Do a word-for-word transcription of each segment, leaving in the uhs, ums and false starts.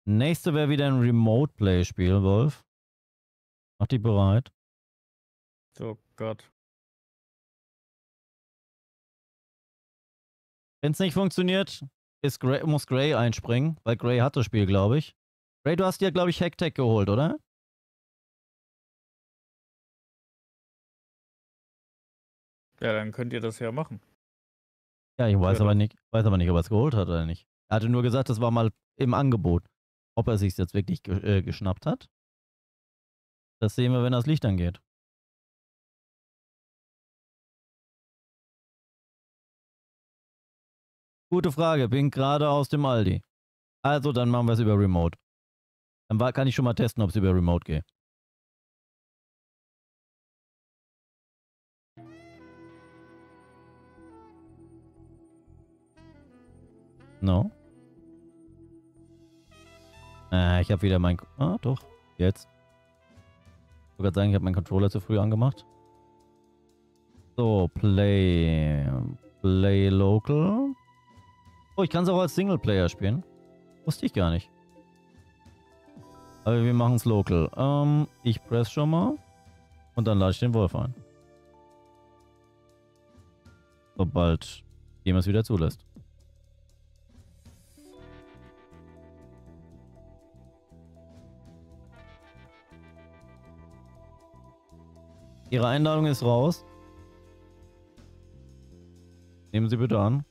Nächste wäre wieder ein Remote-Play-Spiel, Wolf. Mach dich bereit. Oh Gott. Wenn es nicht funktioniert, ist Gray, muss Gray einspringen, weil Gray hat das Spiel, glaube ich. Gray, du hast dir, glaube ich, Hacktech geholt, oder? Ja, dann könnt ihr das ja machen. Ja, ich weiß, Ja, aber doch. nicht, weiß aber nicht, ob er es geholt hat oder nicht. Er hatte nur gesagt, das war mal im Angebot. Ob er sich jetzt wirklich ge äh, geschnappt hat, das sehen wir, wenn das Licht angeht. Gute Frage, bin gerade aus dem Aldi. Also, dann machen wir es über Remote. Dann war, kann ich schon mal testen, ob es über Remote geht. No? Äh, ich habe wieder mein... Ah, doch. Jetzt. Ich wollte gerade sagen, ich habe meinen Controller zu früh angemacht. So, Play... Play Local. Oh, ich kann es auch als Singleplayer spielen. Wusste ich gar nicht. Aber wir machen es local. Ähm, ich press schon mal. Und dann lade ich den Wolf ein. Sobald jemand es wieder zulässt. Ihre Einladung ist raus. Nehmen Sie bitte an.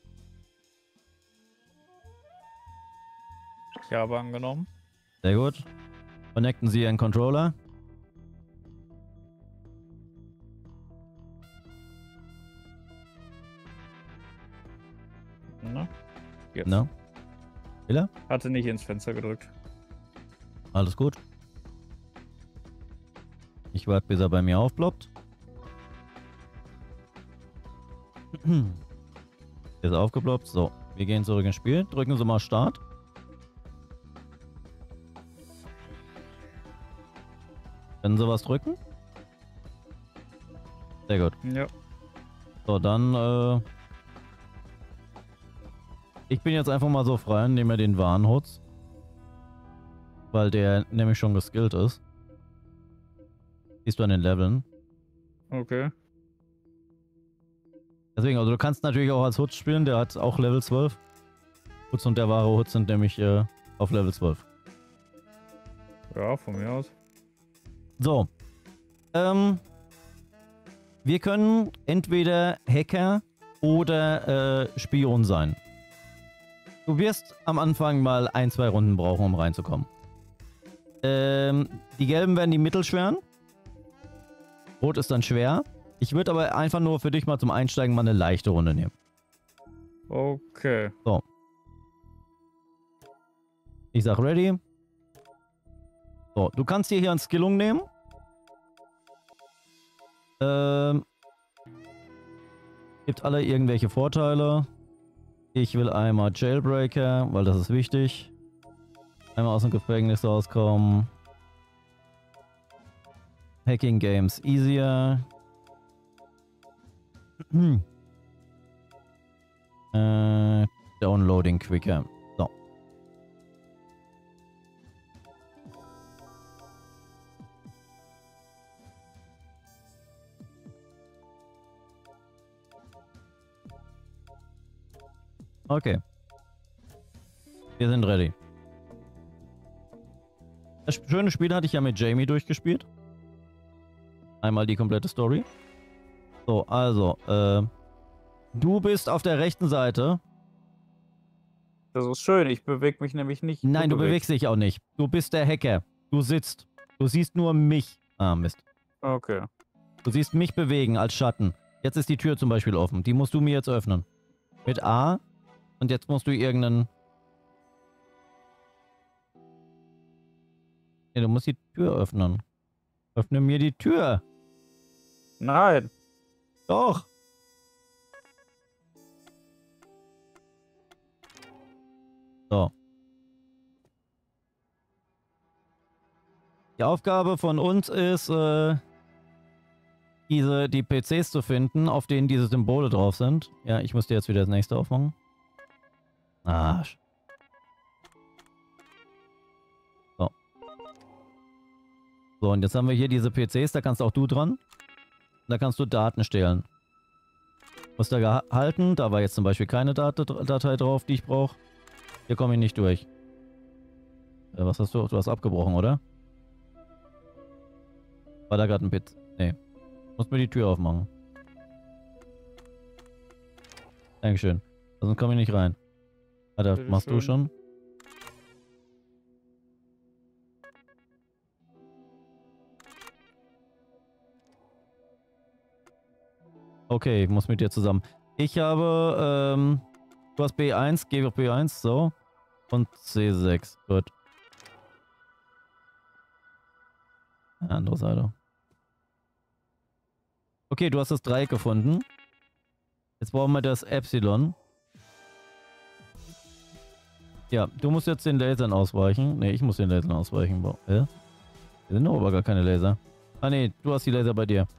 Ich habe angenommen. Sehr gut. Connecten Sie Ihren Controller. Na? Jetzt. Na? Fehler? Hatte nicht ins Fenster gedrückt. Alles gut. Ich warte, bis er bei mir aufploppt. Ist aufgeploppt. So, wir gehen zurück ins Spiel. Drücken Sie mal Start. Können Sie was drücken? Sehr gut. Ja. So, dann, äh... ich bin jetzt einfach mal so frei und nehme den Warnhutz. Weil der nämlich schon geskillt ist. Siehst du an den Leveln. Okay. Deswegen, also du kannst natürlich auch als Hutz spielen, der hat auch Level zwölf. Hutz und der wahre Hutz sind nämlich äh, auf Level zwölf. Ja, von mir aus. So. Ähm, wir können entweder Hacker oder äh, Spion sein. Du wirst am Anfang mal ein, zwei Runden brauchen, um reinzukommen. Ähm, die gelben werden die mittelschweren. Rot ist dann schwer. Ich würde aber einfach nur für dich mal zum Einsteigen mal eine leichte Runde nehmen. Okay. So. Ich sag ready. So, du kannst dir hier eine Skillung nehmen. Ähm. Gibt alle irgendwelche Vorteile. Ich will einmal Jailbreaker, weil das ist wichtig. Einmal aus dem Gefängnis rauskommen. Hacking Games easier. Hm. Äh, Downloading quicker. So. Okay. Wir sind ready. Das schöne Spiel hatte ich ja mit Jamie durchgespielt. Einmal die komplette Story. So, also, äh, du bist auf der rechten Seite. Das ist schön, ich bewege mich nämlich nicht. Nein, du bewegst. bewegst dich auch nicht. Du bist der Hacker. Du sitzt. Du siehst nur mich. Ah, Mist. Okay. Du siehst mich bewegen als Schatten. Jetzt ist die Tür zum Beispiel offen. Die musst du mir jetzt öffnen. Mit A. Und jetzt musst du irgendeinen... Nee, du musst die Tür öffnen. Öffne mir die Tür. Nein. Doch. So. Die Aufgabe von uns ist, äh, diese, die P Cs zu finden, auf denen diese Symbole drauf sind. Ja, ich muss dir jetzt wieder das nächste aufmachen. Arsch. So, und jetzt haben wir hier diese P Cs, da kannst auch du dran. Da kannst du Daten stehlen. Musst da gehalten, da war jetzt zum Beispiel keine Dat Datei drauf, die ich brauche. Hier komme ich nicht durch. Äh, was hast du? Du hast abgebrochen, oder? War da gerade ein Pit? Nee. Muss mir die Tür aufmachen. Dankeschön. Sonst komme ich nicht rein. Alter, Bitte machst schön. du schon? Okay, ich muss mit dir zusammen. Ich habe, ähm, du hast B eins, geh auf B eins, so. Und C sechs, gut. Andere Seite. Okay, du hast das Dreieck gefunden. Jetzt brauchen wir das Epsilon. Ja, du musst jetzt den Lasern ausweichen. Ne, ich muss den Lasern ausweichen. Äh? Hier sind doch aber gar keine Laser. Ah ne, du hast die Laser bei dir.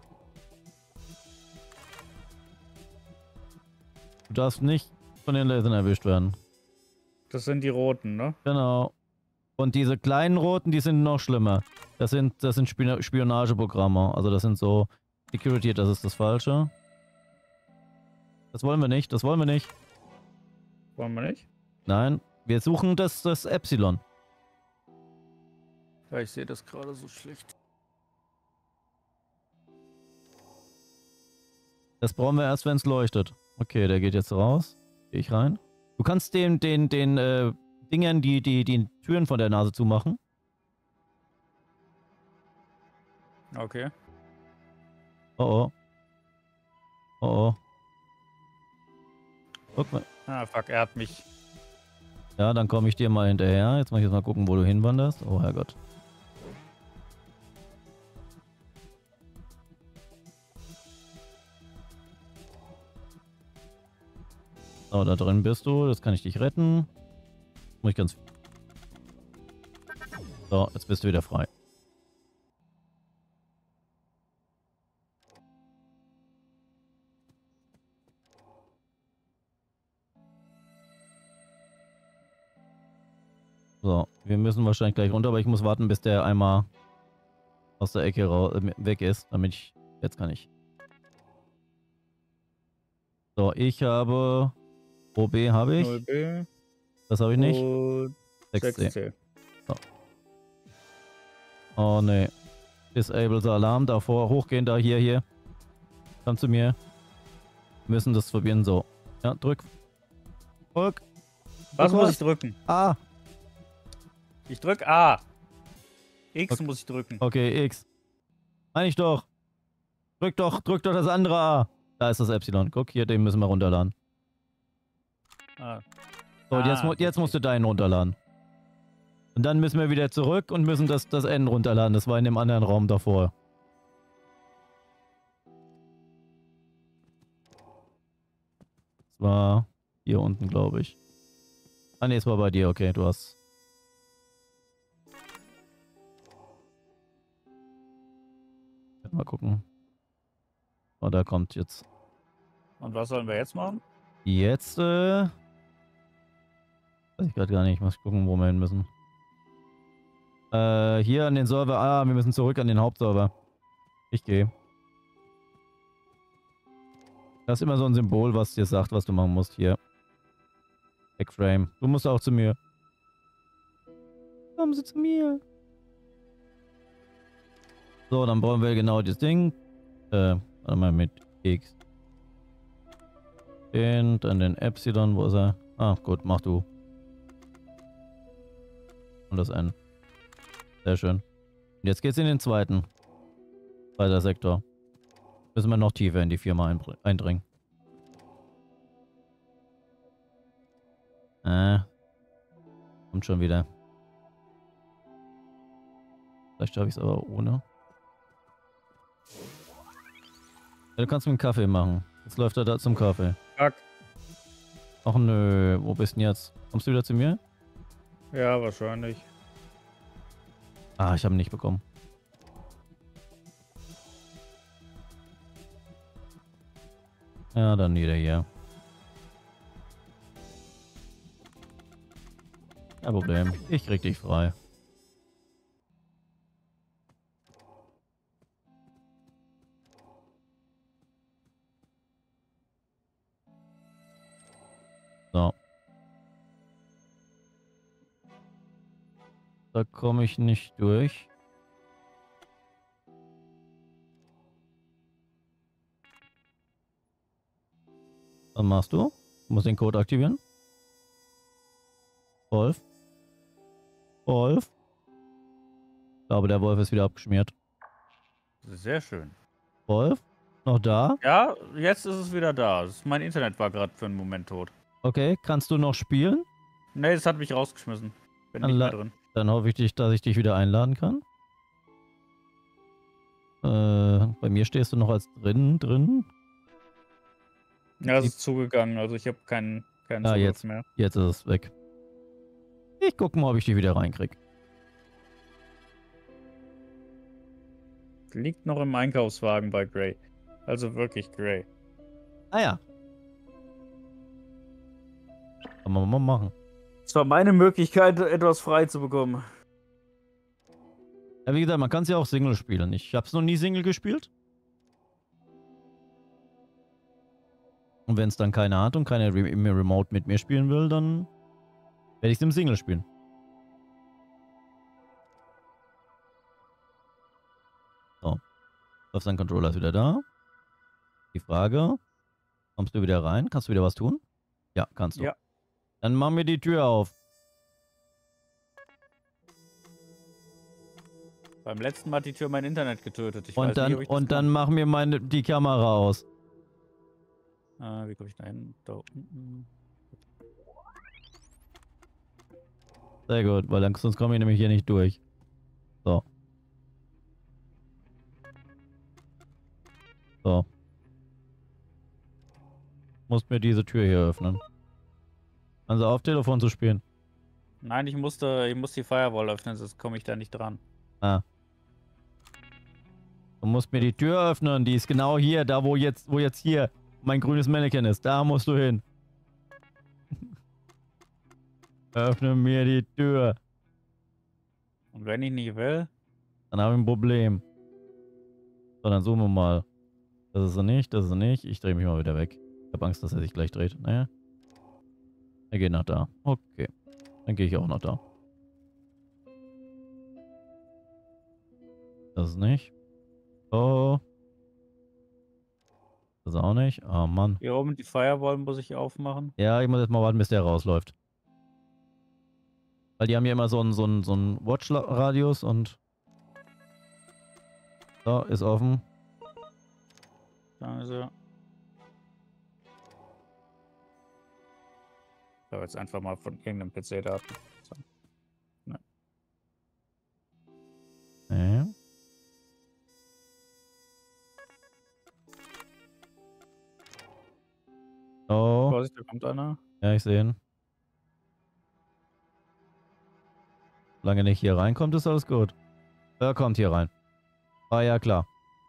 Du darfst nicht von den Lasern erwischt werden. Das sind die roten, ne? Genau. Und diese kleinen roten, die sind noch schlimmer. Das sind, das sind Spion Spionageprogramme. Also das sind so Security, das ist das Falsche. Das wollen wir nicht, das wollen wir nicht. Wollen wir nicht? Nein, wir suchen das, das Epsilon. Ja, ich sehe das gerade so schlecht. Das brauchen wir erst, wenn es leuchtet. Okay, der geht jetzt raus. Gehe ich rein. Du kannst den, den, den, äh, Dingern die, die, die Türen von der Nase zumachen. Okay. Oh oh. Oh oh. Guck mal. Ah, fuck, er hat mich. Ja, dann komme ich dir mal hinterher. Jetzt muss ich jetzt mal gucken, wo du hinwanderst. Oh Herrgott. So, da drin bist du. Das kann ich dich retten. Muss ich ganz... So, jetzt bist du wieder frei. So, wir müssen wahrscheinlich gleich runter, aber ich muss warten, bis der einmal aus der Ecke äh, weg ist, damit ich... Jetzt kann ich. So, ich habe... O B habe ich. null B. Das habe ich nicht. Und sechs C. sechs C. So. Oh ne. Disable the Alarm. Davor hochgehen, da, hier, hier. Komm zu mir. Wir müssen das probieren, so. Ja, drück. Drück. Was Drück muss ich drücken? A. Ich drück A. X Okay. muss ich drücken. Okay, X. Meine ich doch. Drück doch, drück doch das andere A. Da ist das Epsilon. Guck, hier, den müssen wir runterladen. Ah. So, und Ah, jetzt, mu- jetzt okay. musst du deinen runterladen. Und dann müssen wir wieder zurück und müssen das, das N runterladen. Das war in dem anderen Raum davor. Das war hier unten, glaube ich. Ah ne, es war bei dir. Okay, du hast... Mal gucken. Oh, da kommt jetzt... Und was sollen wir jetzt machen? Jetzt, äh... weiß ich gerade gar nicht. Muss ich gucken, wo wir hin müssen. Äh, hier an den Server. Ah, wir müssen zurück an den Hauptserver. Ich gehe. Das ist immer so ein Symbol, was dir sagt, was du machen musst. Hier. Backframe. Du musst auch zu mir. Kommen Sie zu mir. So, dann brauchen wir genau das Ding. Äh, warte mal mit X. Den, dann den Epsilon. Wo ist er? Ah, gut, mach du. Und das N. Sehr schön. Und jetzt geht's in den zweiten. Zweiter Sektor. Müssen wir noch tiefer in die Firma eindringen. Äh. Kommt schon wieder. Vielleicht schaffe ich es aber ohne. Ja, du kannst mir einen Kaffee machen. Jetzt läuft er da zum Kaffee. Fuck. Ach nö, wo bist du denn jetzt? Kommst du wieder zu mir? Ja, wahrscheinlich. Ah, ich habe ihn nicht bekommen. Ja, dann wieder hier. Kein Problem. Ich krieg dich frei. Da komme ich nicht durch. Was machst du? Du musst den Code aktivieren. Wolf. Wolf. Ich glaube, der Wolf ist wieder abgeschmiert. Sehr schön. Wolf? Noch da? Ja, jetzt ist es wieder da. Mein Internet war gerade für einen Moment tot. Okay, kannst du noch spielen? Nee, es hat mich rausgeschmissen. Bin Dann nicht la- mehr drin. Dann hoffe ich, dich, dass ich dich wieder einladen kann. Äh, bei mir stehst du noch als drin, drin. Ja, es ist zugegangen. Also ich habe keinen, keinen Ah, Zugriff jetzt, mehr. jetzt ist es weg. Ich gucke mal, ob ich dich wieder reinkrieg. Liegt noch im Einkaufswagen bei Gray. Also wirklich Gray. Ah ja. Kann man mal machen. Es war meine Möglichkeit, etwas frei zu bekommen. Ja, wie gesagt, man kann es ja auch Single spielen. Ich habe es noch nie Single gespielt. Und wenn es dann keiner hat und keiner Re im Remote mit mir spielen will, dann werde ich es im Single spielen. So. Sein Controller ist wieder da. Die Frage, kommst du wieder rein? Kannst du wieder was tun? Ja, kannst du. Ja. Dann mach mir die Tür auf. Beim letzten Mal hat die Tür mein Internet getötet. Ich und weiß dann, nicht, ob ich das und kann. dann mach mir meine, die Kamera aus. Ah, wie komme ich da hin? Da unten. Sehr gut, weil dann, sonst komme ich nämlich hier nicht durch. So. So. Musst mir diese Tür hier öffnen. Also auf Telefon zu spielen. Nein, ich musste, ich muss die Firewall öffnen, sonst komme ich da nicht dran. Ah. Du musst mir die Tür öffnen, die ist genau hier, da wo jetzt, wo jetzt hier mein grünes Mannequin ist. Da musst du hin. Öffne mir die Tür. Und wenn ich nicht will? Dann habe ich ein Problem. So, dann suchen wir mal. Das ist er nicht, das ist er nicht. Ich drehe mich mal wieder weg. Ich habe Angst, dass er sich gleich dreht. Naja. Er geht nach da. Okay. Dann gehe ich auch nach da. Das ist nicht. Oh. Das ist auch nicht. Oh Mann. Hier oben die Firewall muss ich aufmachen. Ja, ich muss jetzt mal warten, bis der rausläuft. Weil die haben ja immer so einen, so einen, so einen Watch-Radius und... So, ist offen. Da ist er. Ich habe jetzt einfach mal von irgendeinem P C-Daten. So. Ne. Nee. Oh. Vorsicht, da kommt einer. Ja, ich sehe ihn. Solange nicht hier reinkommt, ist alles gut. Er kommt hier rein. Ah ja, klar.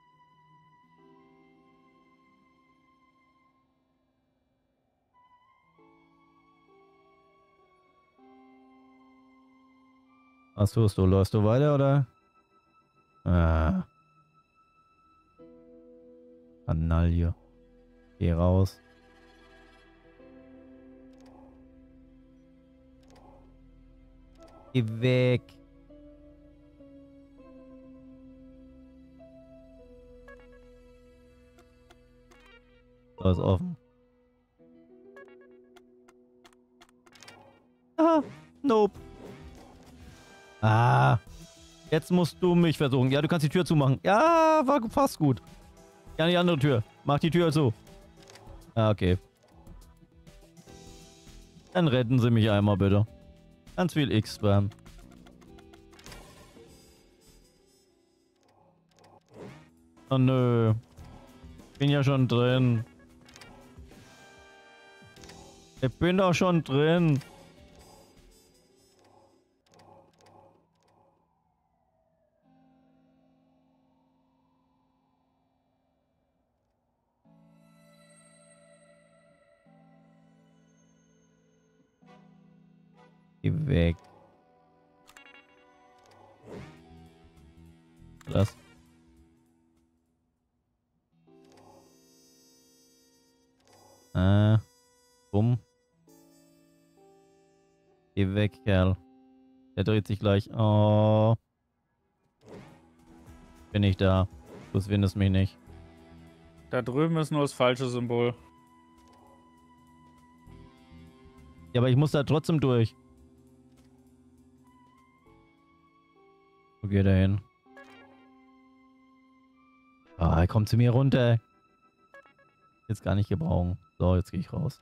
Was tust du? Läufst du weiter, oder? Ah. Kanaille. Geh raus. Geh weg. Da ist offen. Ah, nope. Ah. Jetzt musst du mich versuchen. Ja, du kannst die Tür zumachen. Ja, war fast gut. Ja, die andere Tür. Mach die Tür zu. Ah, okay. Dann retten Sie mich einmal bitte. Ganz viel X-Spam. Oh nö. Bin ja schon drin. Ich bin doch schon drin. Geh weg. Das. Äh. Bumm. Geh weg, Kerl. Der dreht sich gleich. Oh. Bin ich da. Du findest mich nicht. Da drüben ist nur das falsche Symbol. Ja, aber ich muss da trotzdem durch. Wo geht er hin? Ah, er kommt zu mir runter. Jetzt gar nicht gebrauchen. So, jetzt gehe ich raus.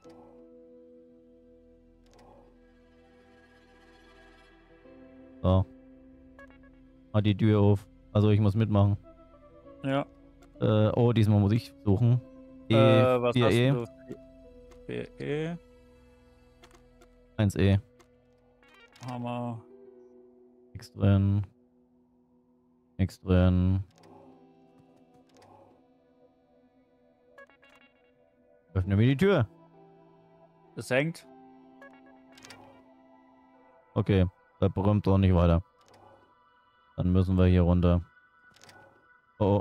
So. Mach die Tür auf. Also ich muss mitmachen. Ja. Äh, oh, diesmal muss ich suchen. E, Äh, was vier hast E. du? vier E. eins E. Hammer. X drin. X drin. Öffne mir die Tür. Es hängt. Okay, da berühmt auch nicht weiter. Dann müssen wir hier runter. Oh, oh.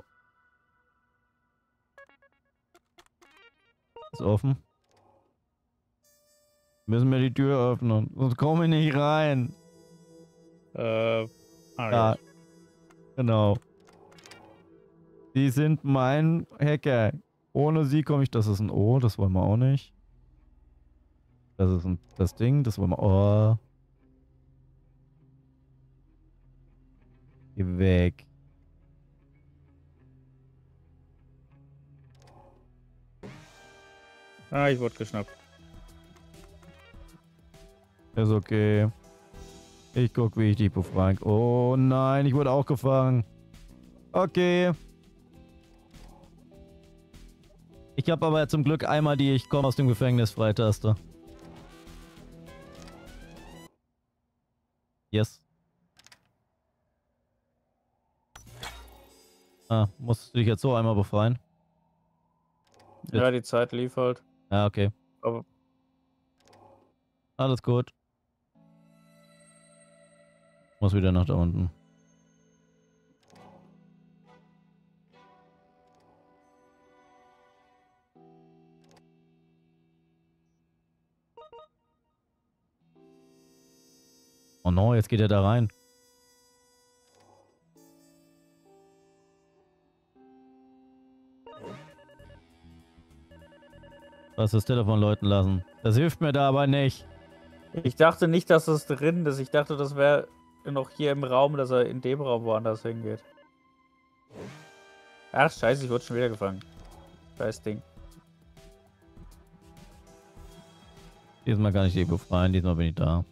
Ist offen. Müssen wir die Tür öffnen, sonst komme ich nicht rein. Äh, ah, Ja, jetzt. genau. Sie sind mein Hacker. Ohne sie komme ich... Das ist ein O, das wollen wir auch nicht. Das ist ein, das Ding, das wollen wir... Oh. Geh weg. Ah, ich wurde geschnappt. Ist okay. Ich guck, wie ich dich befreien kann. Oh nein, ich wurde auch gefangen. Okay. Ich habe aber zum Glück einmal die Ich komme aus dem Gefängnis Freitaste. Yes. Ah, musst du dich jetzt so einmal befreien? Ja, die Zeit lief halt. Ja, okay. Aber Alles gut. Muss wieder nach da unten. Oh no, jetzt geht er da rein. Was das Telefon läuten lassen. Das hilft mir da aber nicht. ich dachte nicht, dass es drin ist. Ich dachte, das wäre noch hier im Raum, dass er in dem Raum woanders hingeht. Ach, scheiße, ich wurde schon wieder gefangen. Scheiß Ding. Diesmal kann ich dich befreien, diesmal bin ich da.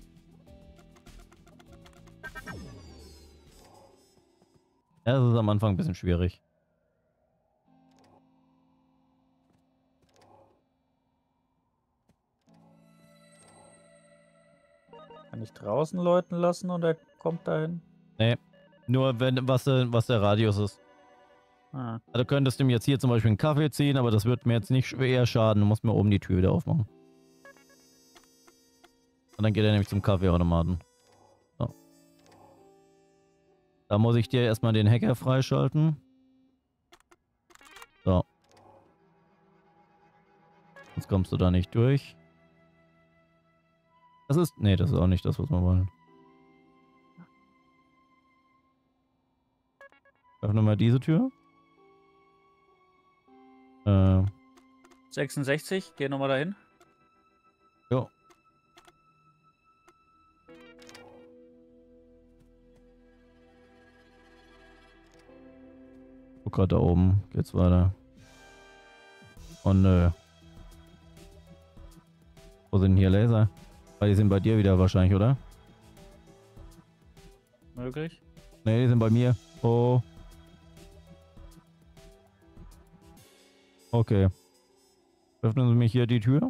Ja, das ist am Anfang ein bisschen schwierig. Kann ich draußen läuten lassen und er kommt dahin? Nee, nur wenn was, äh, was der Radius ist. Ah. Also könntest du mir jetzt hier zum Beispiel einen Kaffee ziehen, aber das wird mir jetzt nicht schwer schaden. Du musst mir oben die Tür wieder aufmachen. Und dann geht er nämlich zum Kaffeeautomaten. So. Da muss ich dir erstmal den Hacker freischalten. So. Jetzt kommst du da nicht durch. Das ist... Nee, das ist auch nicht das, was wir wollen. Öffne mal diese Tür. Äh, sechsundsechzig, geh nochmal dahin. jo. Guck gerade da oben. Geht's weiter. Oh nö. Wo sind denn hier Laser? Weil die sind bei dir wieder wahrscheinlich, oder? Möglich. Ne, die sind bei mir. Oh. Okay. Öffnen Sie mich hier die Tür?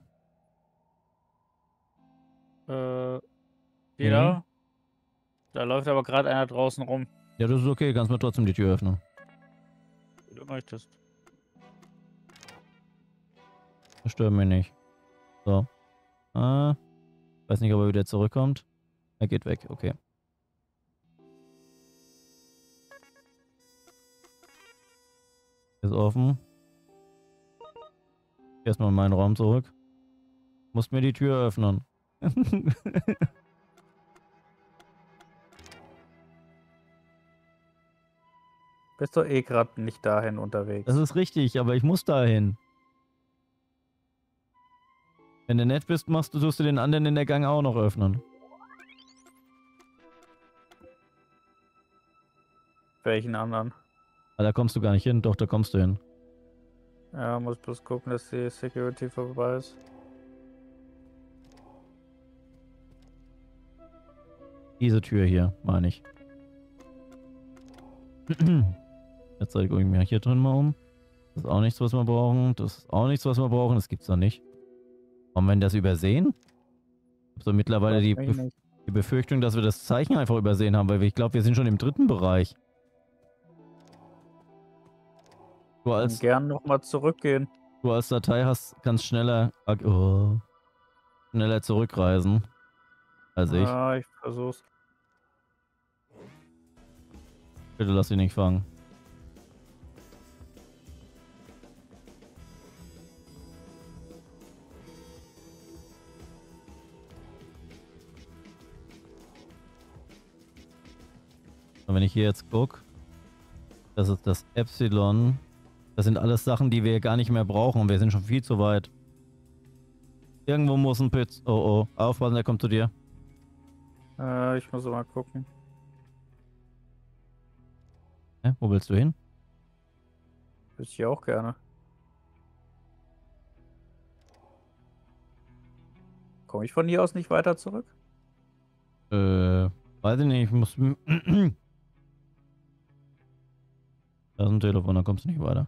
Äh, wieder. Mhm. Da läuft aber gerade einer draußen rum. Ja, das ist okay. Kannst mir trotzdem die Tür öffnen. Wie du möchtest. Das stört mich nicht. So. Ah. Weiß nicht, ob er wieder zurückkommt. Er geht weg. Okay. Ist offen. Erstmal in meinen Raum zurück. Musst mir die Tür öffnen. Bist doch eh gerade nicht dahin unterwegs. Das ist richtig, aber ich muss dahin. Wenn du nett bist, machst du, tust du den anderen in der Gang auch noch öffnen. Welchen anderen? Aber da kommst du gar nicht hin. Doch, da kommst du hin. Ja, muss bloß gucken, dass die Security vorbei ist. Diese Tür hier, meine ich. Jetzt zeige ich mir hier drin mal um. Das ist auch nichts, was wir brauchen. Das ist auch nichts, was wir brauchen. Das gibt's doch nicht. Haben wir das übersehen? Ich habe so mittlerweile die, Bef die Befürchtung, dass wir das Zeichen einfach übersehen haben, weil wir, ich glaube, wir sind schon im dritten Bereich. Du als, gern nochmal zurückgehen. Du als Datei hast, kannst schneller, oh, schneller zurückreisen als ich. Ja, ich versuch's. Bitte lass ihn nicht fangen. Und wenn ich hier jetzt gucke, das ist das Epsilon. Das sind alles Sachen, die wir gar nicht mehr brauchen. Wir sind schon viel zu weit. Irgendwo muss ein Pütz. Oh oh, aufpassen, der kommt zu dir. Äh, ich muss mal gucken. Hä? Wo willst du hin? Würde ich auch gerne. Komme ich von hier aus nicht weiter zurück? Äh, weiß ich nicht, ich muss... Da ist ein Telefon, da kommst du nicht weiter.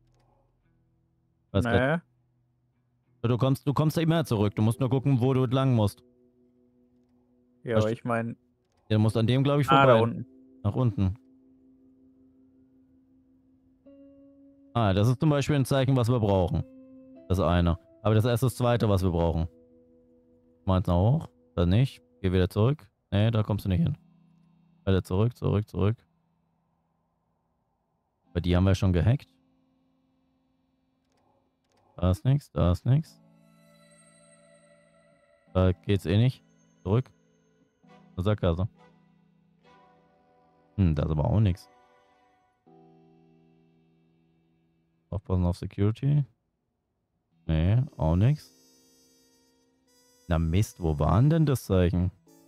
Weiß Nee. grad. Du kommst, du kommst da immer zurück, du musst nur gucken, wo du lang musst. Ja, aber ich meine... Der muss an dem, glaube ich, Ah, vorbei. da unten. Nach unten. Ah, das ist zum Beispiel ein Zeichen, was wir brauchen. Das eine. Aber das erste ist das zweite, was wir brauchen. Meinst du hoch? Dann nicht. Geh wieder zurück. Nee, da kommst du nicht hin. Weiter zurück, zurück, zurück. Bei die haben wir schon gehackt. Da ist nichts, da ist nichts. Da geht's eh nicht. Zurück. Zur Sackgasse. Hm, da ist aber auch nichts. Aufpassen auf Security. Nee, auch nichts. Na Mist, wo waren denn das Zeichen?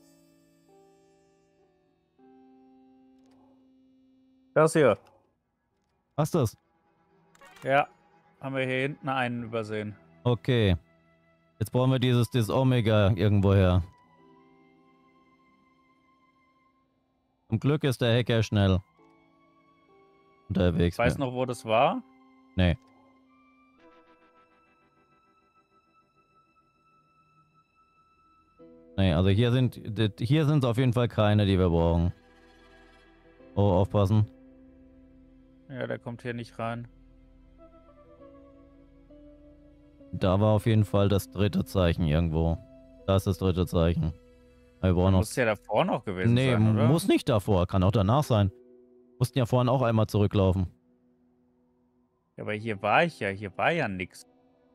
Das hier. Was ist das? Ja, haben wir hier hinten einen übersehen. Okay. Jetzt brauchen wir dieses, dieses Omega irgendwoher. Zum Glück ist der Hacker schnell unterwegs. Weißt du noch, wo das war? Nee. Nee, also hier sind hier sind es auf jeden Fall keine, die wir brauchen. Oh, aufpassen. Ja, der kommt hier nicht rein. Da war auf jeden Fall das dritte Zeichen irgendwo. Da ist das dritte Zeichen. Wir brauchen noch... Muss ja davor noch gewesen nee, sein, oder? muss nicht davor. Kann auch danach sein. Mussten ja vorhin auch einmal zurücklaufen. Ja, aber hier war ich ja. Hier war ja nichts.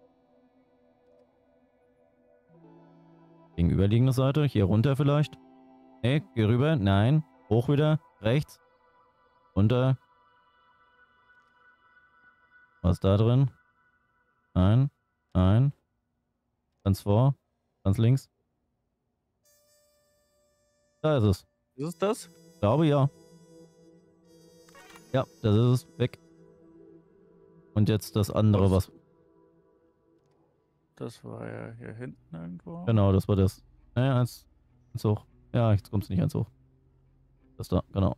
Gegenüberliegende Seite. Hier runter vielleicht. Nee, geh rüber. Nein. Hoch wieder. Rechts. Runter. Was ist da drin? Nein. Nein. Ganz vor. Ganz links. Da ist es. Ist es das? Ich glaube ja. Ja, das ist es. Weg. Und jetzt das andere, was... Das war ja hier hinten irgendwo. Genau, das war das. Ne, eins, eins hoch. Ja, jetzt kommst du nicht eins hoch. Das da, genau.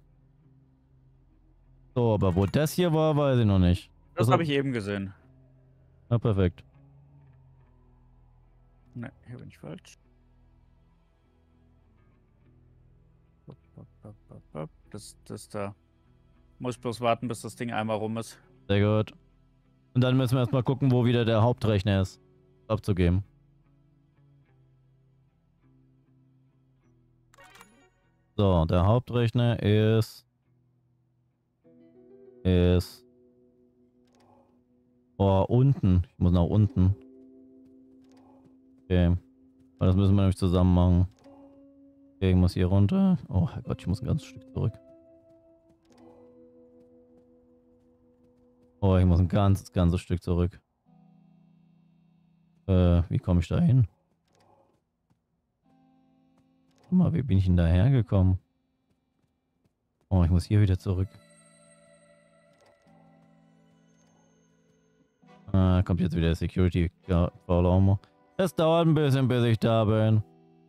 So, aber wo das hier war, weiß ich noch nicht. Das, das habe ich eben gesehen. Ja, perfekt. Ne, hier bin ich falsch. Das, das da. Muss bloß warten, bis das Ding einmal rum ist. Sehr gut. Und dann müssen wir erstmal gucken, wo wieder der Hauptrechner ist. Abzugeben. So, der Hauptrechner ist... Ist... Oh, unten. Ich muss nach unten. Okay. Aber das müssen wir nämlich zusammen machen. Okay, ich muss hier runter. Oh Gott, ich muss ein ganzes Stück zurück. Oh, ich muss ein ganzes, ganzes Stück zurück. Äh, wie komme ich da hin? Guck mal, wie bin ich denn da hergekommen? Oh, ich muss hier wieder zurück. Ah, kommt jetzt wieder der Security Alarm. Es dauert ein bisschen, bis ich da bin.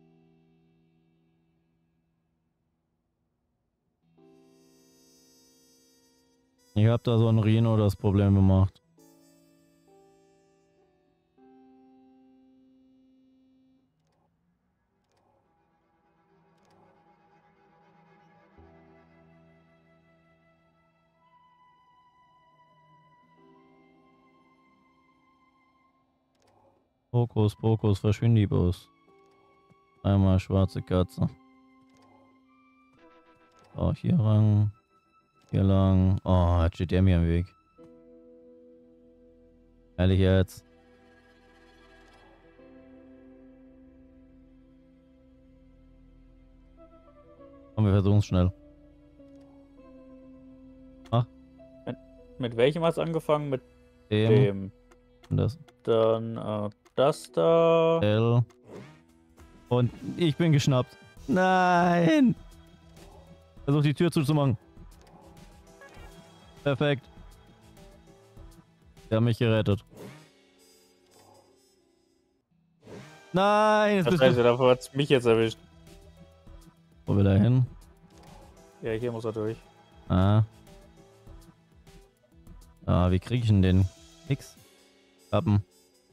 Ich hab da so ein Rhino das Problem gemacht. Fokus, Fokus, verschwind die Bus. Einmal schwarze Katze. Oh, hier lang. Hier lang. Oh, jetzt steht der mir im Weg. Ehrlich jetzt. Komm, wir versuchen es schnell. Ach. Mit, mit welchem hast du angefangen? Mit Dem. dem. Und das. Dann äh, das da. L. Und ich bin geschnappt. Nein! Versuch die Tür zuzumachen. Perfekt. Der hat mich gerettet. Nein! Jetzt Das bist heißt, du... davor hat es mich jetzt erwischt. Wo will er hin? Ja, hier muss er durch. Ah. Ah, wie krieg ich denn den? Nix. Kappen.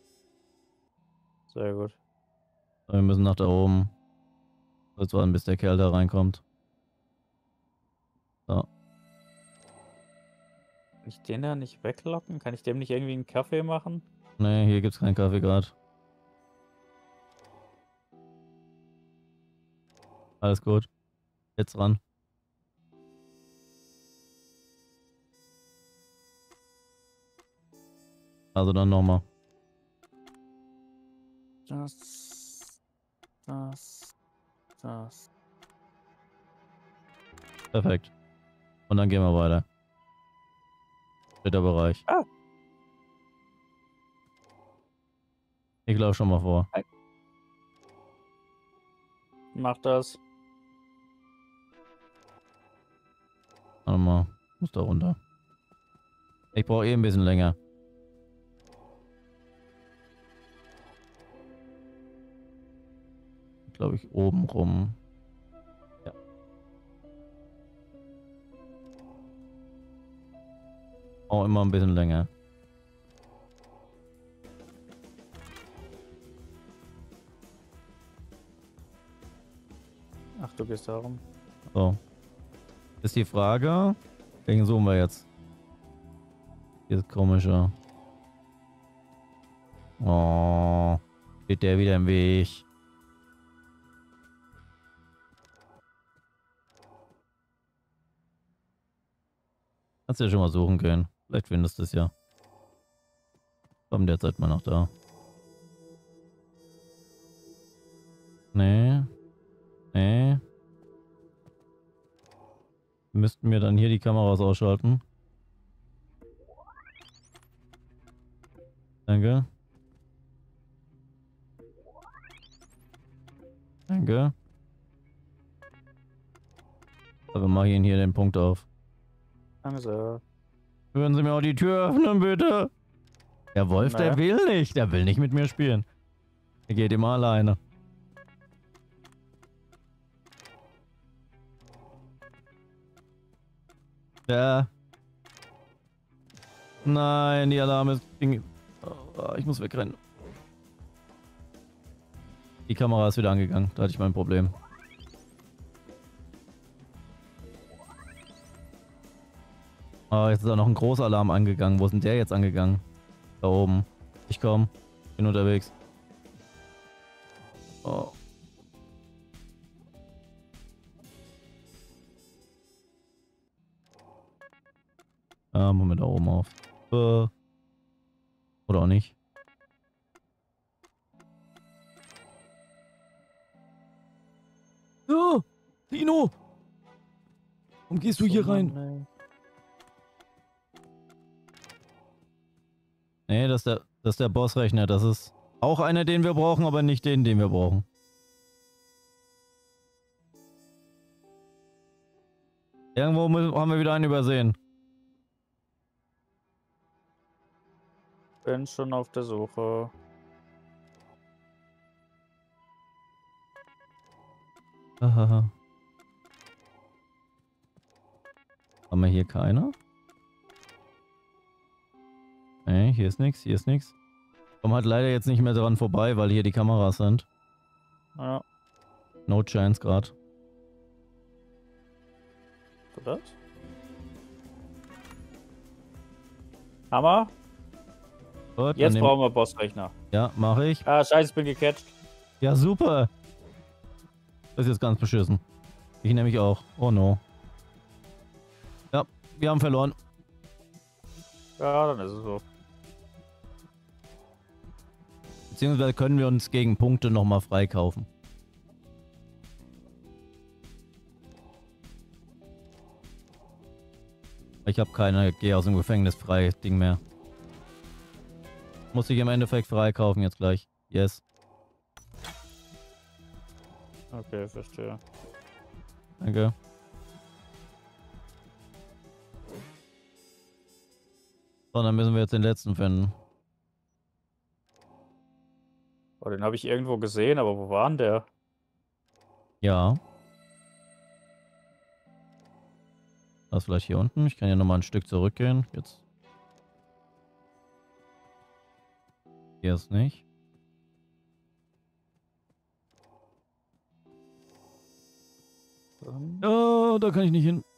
Sehr gut. So, wir müssen nach da oben. Kurz warten, bis der Kerl da reinkommt. So. Kann ich den da nicht weglocken? Kann ich dem nicht irgendwie einen Kaffee machen? Ne, hier gibt's keinen Kaffee gerade. Alles gut. Jetzt ran. Also dann nochmal. Das. Das. Das. Perfekt. Und dann gehen wir weiter. Dritter Bereich. Ah. Ich laufe schon mal vor. Mach das. Warte mal. Muss da runter. Ich brauche eh ein bisschen länger. Glaube ich oben rum. Ja. Auch immer ein bisschen länger. Ach, du gehst da rum. So. Ist die Frage, welchen suchen wir jetzt? Hier ist komischer. Oh, steht der wieder im Weg. Kannst du ja schon mal suchen können. Vielleicht findest du es ja. Komm, derzeit mal noch da. Nee. Nee. Müssten wir dann hier die Kameras ausschalten. Danke. Danke. Aber mach ihn hier den Punkt auf. Also. Würden Sie mir auch die Tür öffnen, bitte? Der Wolf, Naja. der will nicht. Der will nicht mit mir spielen. Er geht immer alleine. Ja. Nein, die Alarme ist... Oh, ich muss wegrennen. Die Kamera ist wieder angegangen. Da hatte ich mein Problem. Oh, jetzt ist auch noch ein großer Alarm angegangen. Wo ist denn der jetzt angegangen? Da oben. Ich komm. Bin unterwegs. Oh. Ah, machen wir da oben auf. Äh. Oder auch nicht. Oh, Tino! Warum gehst du hier rein? Nee, das ist der, das ist der Bossrechner. Das ist auch einer, den wir brauchen, aber nicht den, den wir brauchen. Irgendwo müssen, haben wir wieder einen übersehen. Bin schon auf der Suche. Hahaha. Haben wir hier keine? Nee, hier ist nichts, hier ist nichts. Komm halt leider jetzt nicht mehr dran vorbei, weil hier die Kameras sind. Ja. No chance gerade. Du das? Hammer? Gut, Jetzt dann brauchen wir Bossrechner. Ja, mache ich. Ah, scheiße, ich bin gecatcht. Ja, super. Das ist jetzt ganz beschissen. Ich nämlich auch. Oh no. Ja, wir haben verloren. Ja, dann ist es so. Beziehungsweise können wir uns gegen Punkte nochmal freikaufen. Ich habe keine Geh aus dem Gefängnis frei Ding mehr. Muss ich im Endeffekt freikaufen jetzt gleich. Yes. Okay, verstehe. Danke. So, dann müssen wir jetzt den letzten finden. Oh, den habe ich irgendwo gesehen, aber wo war denn der? Ja. Das ist vielleicht hier unten. Ich kann ja nochmal ein Stück zurückgehen. Jetzt. Hier ist nicht. Dann- Oh, da kann ich nicht hin.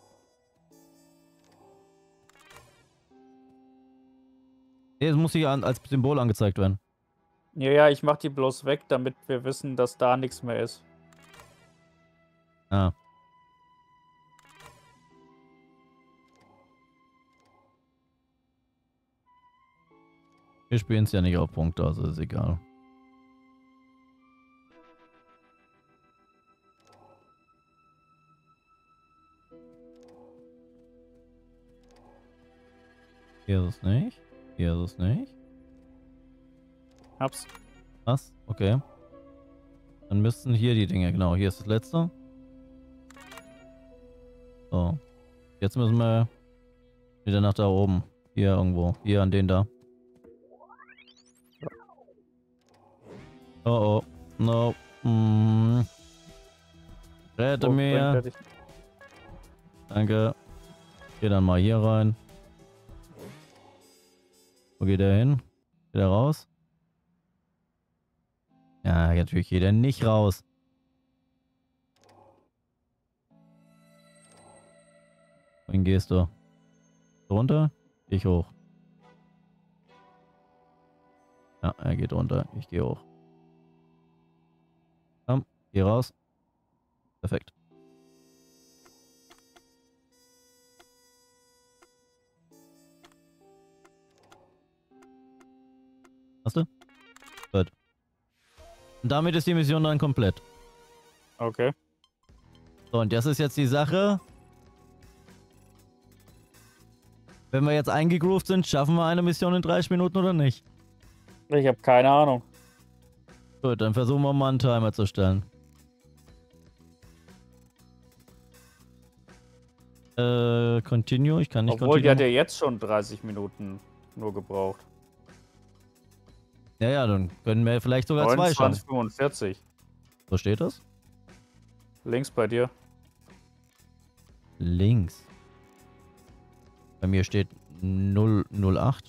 Es muss hier an, als Symbol angezeigt werden. Ja, ja, ich mach die bloß weg, damit wir wissen, dass da nichts mehr ist. Ah. Wir spielen es ja nicht auf Punkte, also ist egal. Hier ist es nicht. Hier ist es nicht. Hab's. Was? Okay. Dann müssten hier die Dinge, genau, hier ist das letzte. So. Jetzt müssen wir wieder nach da oben. Hier irgendwo. Hier an den da. Oh oh. No. Mm. Rette Oh, mir. fertig. Danke. Geh dann mal hier rein. Wo geht er hin? Geht er raus? Ja, natürlich geht er nicht raus. Wohin gehst du? Runter? Ich hoch. Ja, er geht runter. Ich gehe hoch. Komm, geh raus. Perfekt. Hast du? Gut. Und damit ist die Mission dann komplett. Okay. So, und das ist jetzt die Sache. Wenn wir jetzt eingegroovt sind, schaffen wir eine Mission in dreißig Minuten oder nicht? Ich habe keine Ahnung. Gut, dann versuchen wir mal einen Timer zu stellen. Äh, continue. Ich kann nicht Obwohl, die continue. hat ja jetzt schon dreißig Minuten nur gebraucht. Ja, ja, dann können wir vielleicht sogar zwei schaffen. neunundzwanzig fünfundvierzig. Wo steht das? Links bei dir. Links. Bei mir steht null null acht.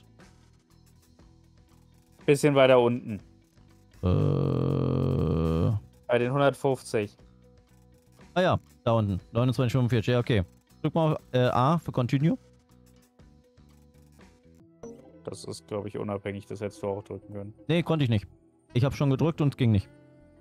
Bisschen weiter unten. Äh. Bei den hundertfünfzig. Ah ja, da unten. neunundzwanzig fünfundvierzig. Ja, okay. Drück mal auf äh, A für Continue. Das ist, glaube ich, unabhängig. Das hättest du auch drücken können. Nee, konnte ich nicht. Ich habe schon gedrückt und es ging nicht.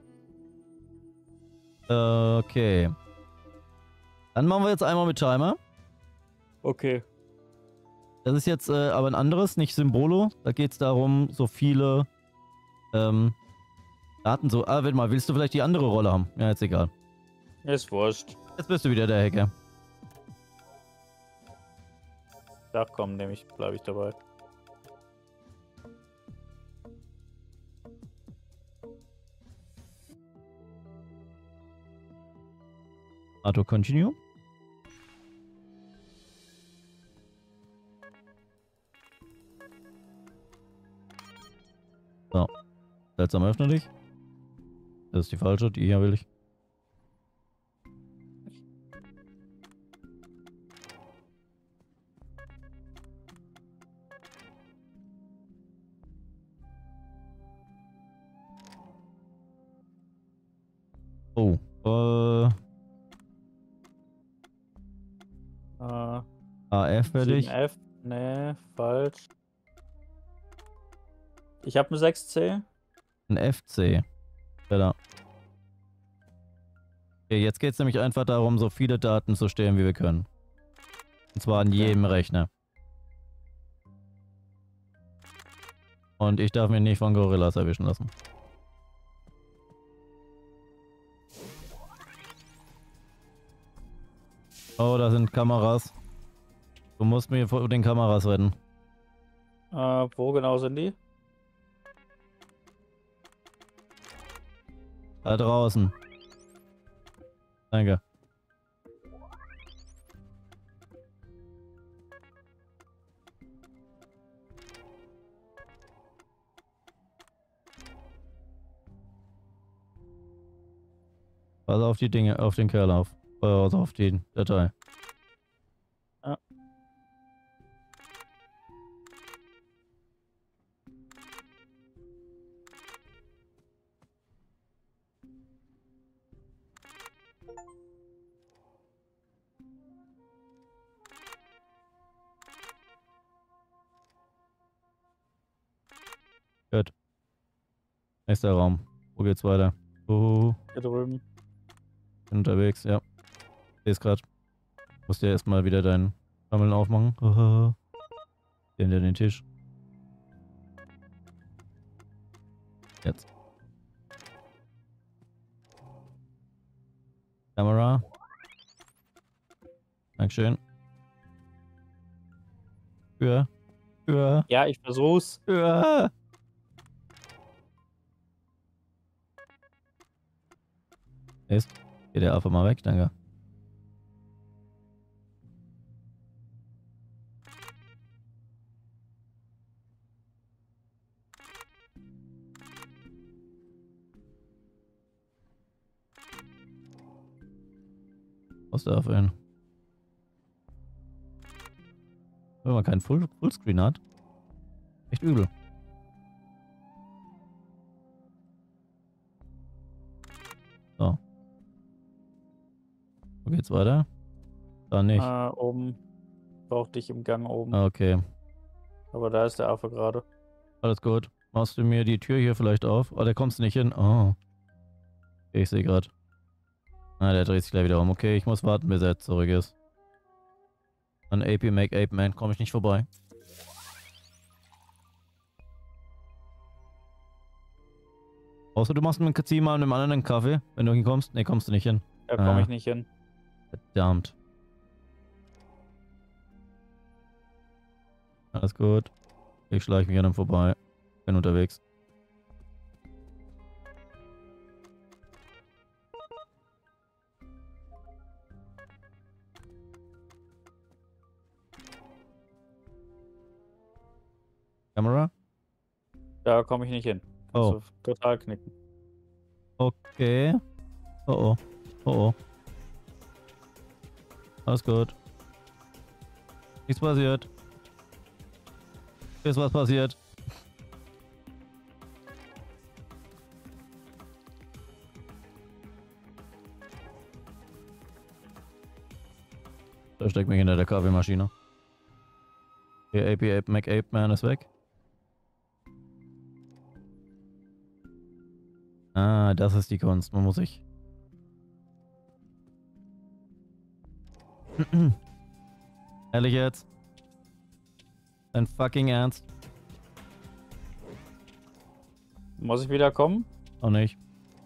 Äh, okay. Dann machen wir jetzt einmal mit Timer. Okay. Das ist jetzt äh, aber ein anderes, nicht Symbolo. Da geht es darum, so viele ähm, Daten so. Ah, warte mal, willst du vielleicht die andere Rolle haben? Ja, jetzt egal. Ist wurscht. Jetzt bist du wieder der Hacker. Da komm, nämlich bleibe ich dabei. Auto continue. So. Seltsam öffne dich. Das ist die falsche, die hier will ich. Oh, äh. Äh, A F fertig. sieben F? Nee, falsch. Ich habe eine sechs C. Ein F C. Ja. Okay, jetzt geht es nämlich einfach darum, so viele Daten zu stehlen, wie wir können. Und zwar an Okay. jedem Rechner. Und ich darf mich nicht von Gorillas erwischen lassen. Oh, da sind Kameras. Du musst mir vor den Kameras retten. Äh, wo genau sind die? Da draußen. Danke. Pass auf die Dinge, auf den Kerl auf. Also auf die Datei. Ja. Gut. Nächster Raum. Wo geht's weiter? Oh, Hier drüben. bin unterwegs, ja. Seh's grad. Musst dir erstmal wieder deinen Sammeln aufmachen. Oh. Hinter den Tisch. Jetzt. Kamera. Dankeschön. Für. Für. Ja, ich versuch's. Für. Ist. Geht der Affe mal weg, danke. Was der Affe hin? Wenn man keinen Full Fullscreen hat. Echt übel. So. Wo geht's weiter? Da nicht. Äh, oben. Brauch dich im Gang oben. Okay. Aber da ist der Affe gerade. Alles gut. Machst du mir die Tür hier vielleicht auf? Oh, der kommst nicht hin. Oh. Okay, ich sehe gerade. Ah, der dreht sich gleich wieder um. Okay, ich muss warten, bis er zurück ist. An A P Make Ape Man komme ich nicht vorbei. Außer du machst mit Zieh mal einem anderen einen Kaffee, wenn du hinkommst. Ne, kommst du nicht hin. Da komme Ah. ich nicht hin. Verdammt. Alles gut. Ich schleiche mich an ihm vorbei. Bin unterwegs. Kamera? Da komme ich nicht hin. Oh. Kannst du total knicken. Okay. Oh oh. Oh oh. Alles gut. Nichts passiert. Ist was passiert. Da steckt mich hinter der Kaffeemaschine. Der A P Ape Mac Ape Man ist weg. Ah, das ist die Kunst. Man muss sich... Ehrlich jetzt? Dein fucking Ernst? Muss ich wieder kommen? Auch nicht.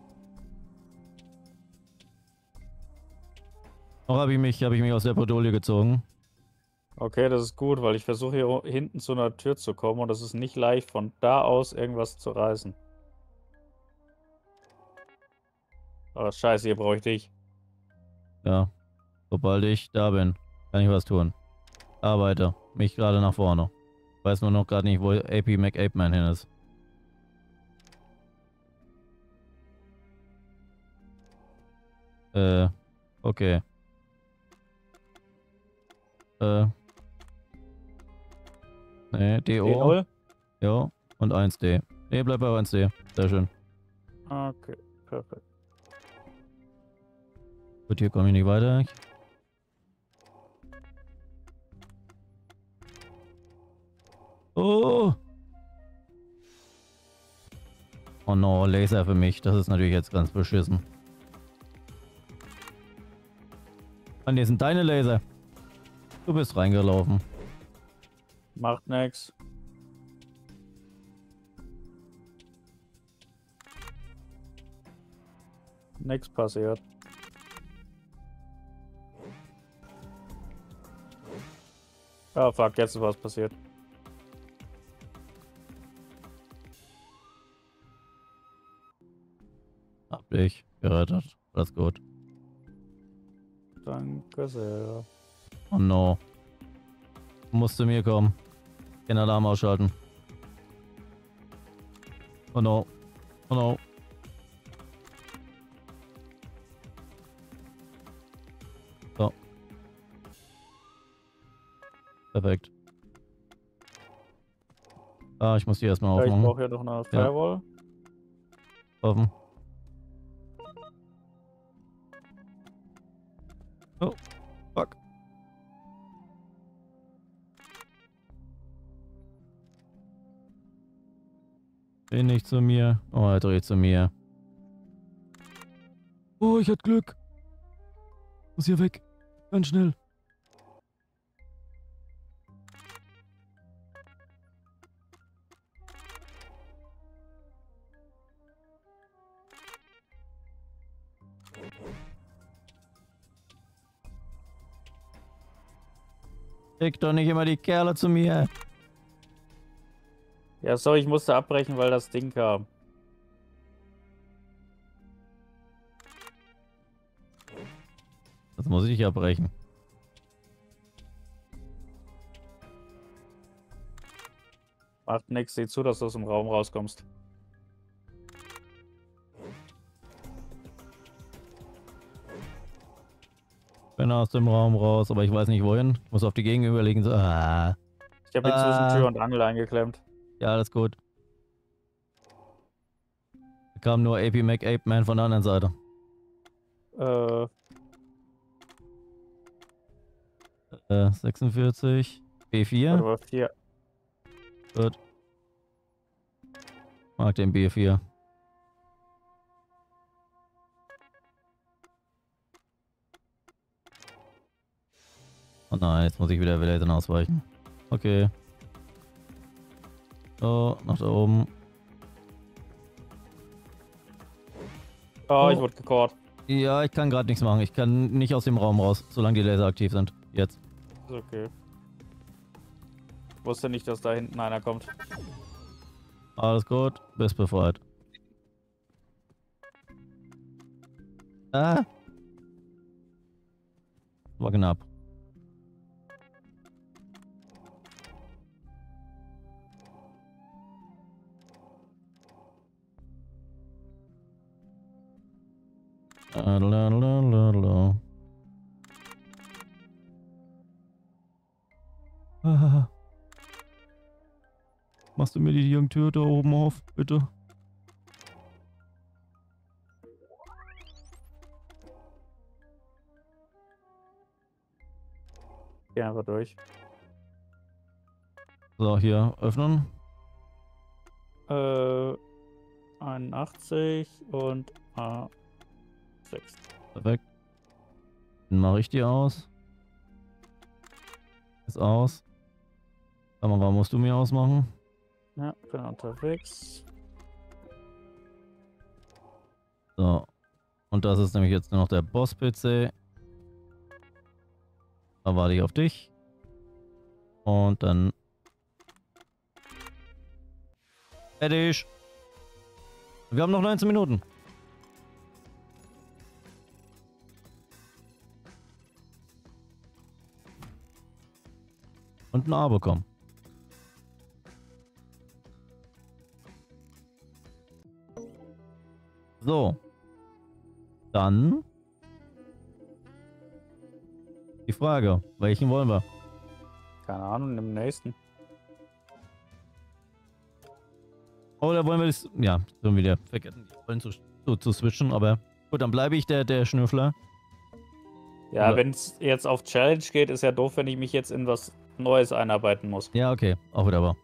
Noch habe ich mich, habe ich mich aus der Bredouille gezogen. Okay, das ist gut, weil ich versuche hier hinten zu einer Tür zu kommen und es ist nicht leicht, von da aus irgendwas zu reißen. Oh, scheiße, hier brauche ich dich. Ja. Sobald ich da bin, kann ich was tun. Arbeite. Mich gerade nach vorne. Weiß nur noch gerade nicht, wo A P McApeman hin ist. Äh, okay. Äh. Ne, D O. D null? Ja, und eins D. Ne, bleib bei eins D. Sehr schön. Okay, perfekt. Gut, hier komme ich nicht weiter. Oh! Oh no, Laser für mich. Das ist natürlich jetzt ganz beschissen. Mann, hier sind deine Laser. Du bist reingelaufen. Macht nix. Nix passiert. Ah, fuck, jetzt ist was passiert. Hab dich gerettet. Alles gut. Danke sehr. Oh no. Musst zu mir kommen. Den Alarm ausschalten. Oh no. Oh no. So. Perfekt. Ah, ich muss die erstmal Ja, ich aufmachen. brauche ja noch eine Firewall. Offen. Oh. Fuck. Dreh nicht zu mir. Oh, er dreht zu mir. Oh, ich hatte Glück. Muss hier weg. Ganz schnell. Schick doch nicht immer die Kerle zu mir. Ja, sorry, ich musste abbrechen, weil das Ding kam. Das muss ich abbrechen. Macht nix, sieh zu, dass du aus dem Raum rauskommst. Bin aus dem Raum raus, aber ich weiß nicht wohin. Ich muss auf die gegenüberliegen. So, ah. Ich habe ihn Ah. zwischen Tür und Angel eingeklemmt. Ja, alles gut. Da kam nur A P McApeman von der anderen Seite. Äh, Äh, sechsundvierzig. B vier. warte mal, vier. Gut. Mag den B vier. Oh nein, jetzt muss ich wieder Lasern ausweichen. Okay. So, nach da oben. Oh, Oh. ich wurde gecaught. Ja, ich kann gerade nichts machen. Ich kann nicht aus dem Raum raus, solange die Laser aktiv sind. Jetzt. Ist okay. Ich wusste nicht, dass da hinten einer kommt. Alles gut, bist befreit. Ah. War knapp. Lalalala. Ah. Machst du mir die jungen Tür da oben auf, bitte? Geh einfach durch. So, hier, öffnen. Äh, einundachtzig und A sechs. Perfekt. Dann mache ich die aus. Ist aus. Kamera musst du mir ausmachen. Ja, bin unterwegs. So. Und das ist nämlich jetzt nur noch der Boss-P C. Da warte ich auf dich. Und dann... Fertig. Wir haben noch neunzehn Minuten. Und ein A bekommen. So. Dann die Frage, welchen wollen wir? Keine Ahnung, im nächsten. Oder wollen wir das... Ja, schon wieder vergessen, die Rollen zu, zu, zu switchen, aber gut, dann bleibe ich der, der Schnüffler. Ja, Oder- wenn es jetzt auf Challenge geht, ist ja doof, wenn ich mich jetzt in was Neues einarbeiten muss. Ja, okay, auch wieder wahr.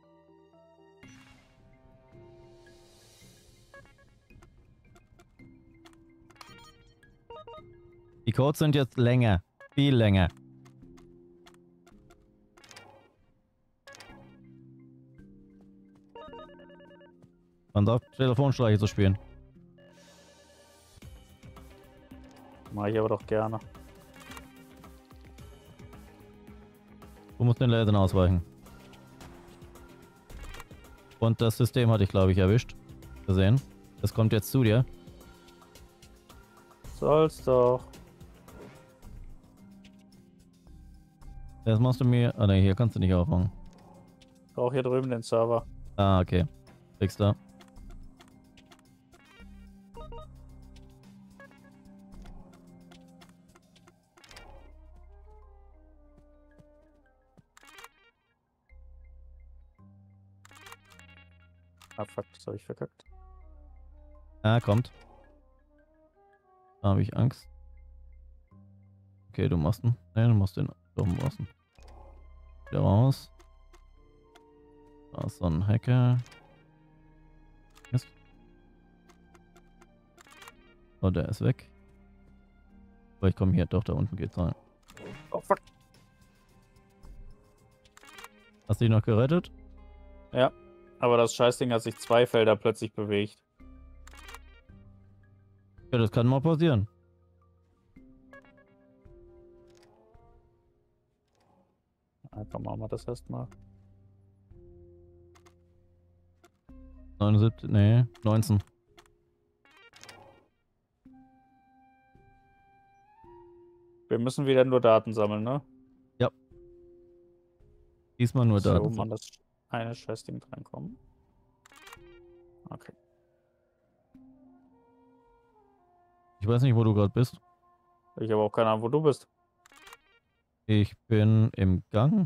Die Codes sind jetzt länger. Viel länger. Man darf Telefonstreiche zu spielen. Mache ich aber doch gerne. Du musst den Lasern ausweichen. Und das System hatte ich, glaube ich, erwischt. Gesehen. Das kommt jetzt zu dir. Soll's doch. Das machst du mir... Ah ne, hier kannst du nicht aufmachen. Ich brauche hier drüben den Server. Ah, okay. Kriegst du. Ah, fuck, das habe ich verkackt. Ah, kommt. Da habe ich Angst. Okay, du machst ihn. Ne, du musst den oben lassen. Wieder raus. Da ist so ein Hacker. Mist. Oh, der ist weg. Aber ich komme hier. Doch, da unten geht's rein. Oh, fuck. Hast du dich noch gerettet? Ja, aber das Scheißding hat sich zwei Felder plötzlich bewegt. Ja, das kann mal passieren. Einfach machen wir das erstmal. neunundsiebzig, nee, neunzehn. Wir müssen wieder nur Daten sammeln, ne? Ja. Diesmal nur So, Daten. man das eine Scheißding drankommen. Okay. Ich weiß nicht, wo du gerade bist. Ich habe auch keine Ahnung, wo du bist. Ich bin im Gang.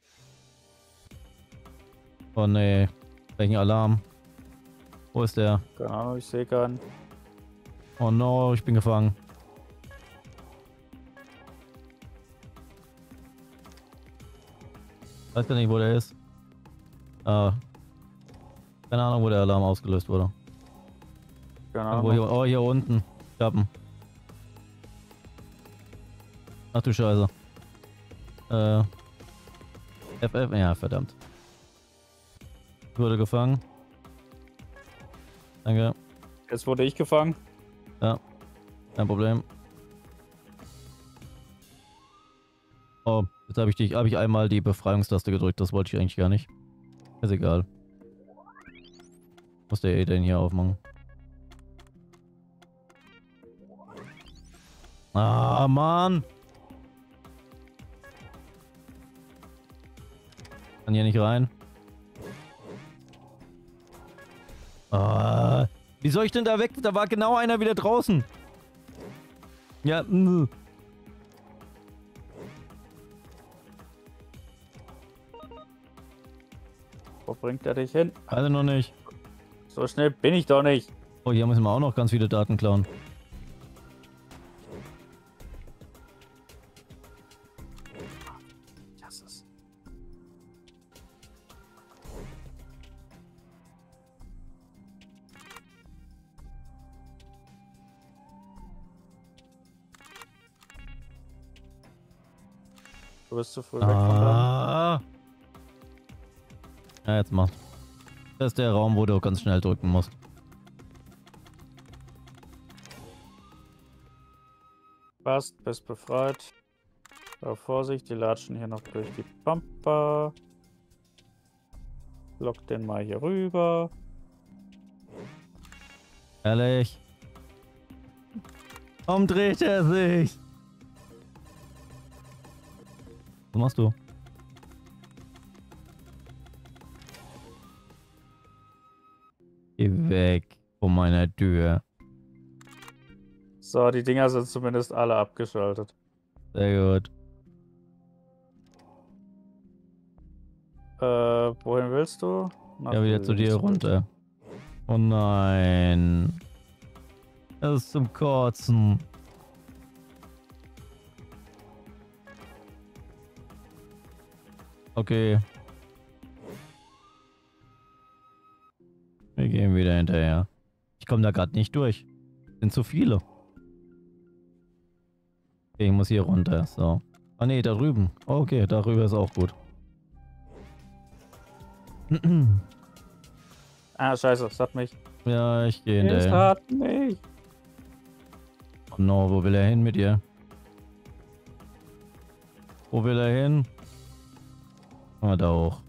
Oh nee. Welchen Alarm? Wo ist der? Keine Ahnung, ich sehe keinen. Oh no, ich bin gefangen. Weiß gar nicht, wo der ist. Ah. Keine Ahnung, wo der Alarm ausgelöst wurde. Keine Irgendwo Ahnung. hier, oh, hier unten. Klappen. Ach du Scheiße. Äh. F F, ja, verdammt. Ich wurde gefangen. Danke. Jetzt wurde ich gefangen. Ja, kein Problem. Oh, jetzt habe ich dich, habe ich einmal die Befreiungstaste gedrückt. Das wollte ich eigentlich gar nicht. Ist egal. Muss der eh den hier aufmachen. Ah, Mann! Kann hier nicht rein. Ah, wie soll ich denn da weg? Da war genau einer wieder draußen. Ja, mh. Wo bringt er dich hin? Also noch nicht. So schnell bin ich doch nicht. Oh, hier müssen wir auch noch ganz viele Daten klauen. Das ist... Du bist zu früh weg von da. Ah. Ja, jetzt macht. Das ist der Raum, wo du ganz schnell drücken musst. Passt, bist befreit. Aber Vorsicht, die latschen hier noch durch die Pampa. Lock den mal hier rüber. Ehrlich. Warum dreht er sich? Was machst du? Geh weg von meiner Tür. So, die Dinger sind zumindest alle abgeschaltet. Sehr gut. Äh, wohin willst du? Nach Ja, wieder zu dir runter. Oh nein. Das ist zum Kotzen. Okay. Wir gehen wieder hinterher. Ich komme da gerade nicht durch. Sind zu viele. Okay, ich muss hier runter. So. Ah ne, da drüben. Okay, darüber ist auch gut. Ah, scheiße, es hat mich. Ja, ich gehe Es hinterher. hat mich. Oh no, wo will er hin mit dir? Wo will er hin? Ah, da hoch.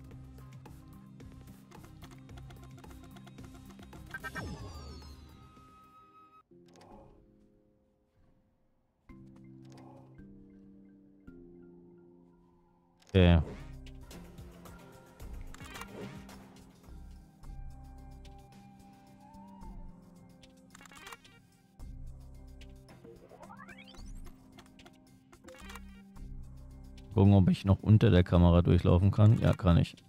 Okay. Gucken, ob ich noch unter der Kamera durchlaufen kann. Ja, kann ich.